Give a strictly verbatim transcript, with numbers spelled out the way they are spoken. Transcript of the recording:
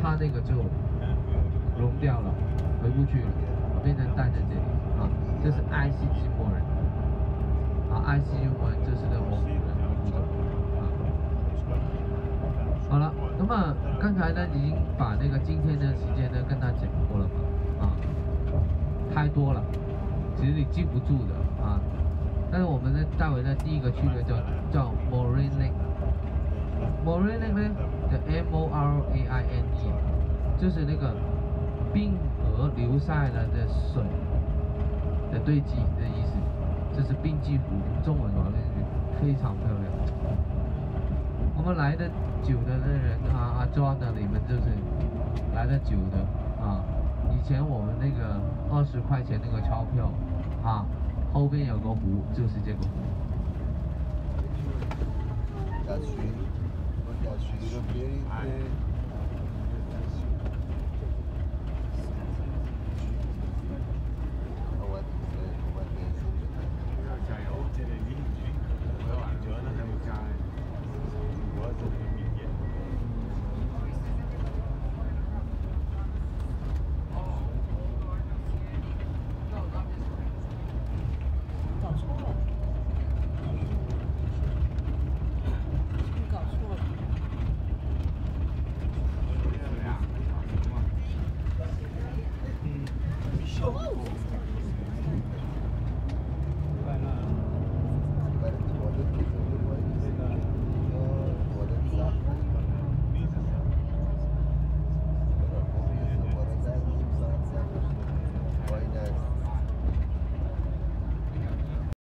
它那个就融掉了，回不去了，变成蛋在这里啊。这是爱斯基摩人啊，爱斯基摩人这是的蒙古人的物种啊。好了，那么刚才呢已经把那个今天的时间呢跟他讲过了嘛啊，太多了，其实你记不住的啊。但是我们呢待会呢第一个去的叫叫 Moraine Lake。Moraine Lake 呢的 M O R A I N E， 就是那个冰河流下来的水的堆积的意思，这是冰积湖，中文话非常漂亮。我们来的久的的人啊，阿庄的你们就是来的久的啊。以前我们那个二十块钱那个钞票啊，后边有个湖，就是这个湖。 下去，我下去那个别的。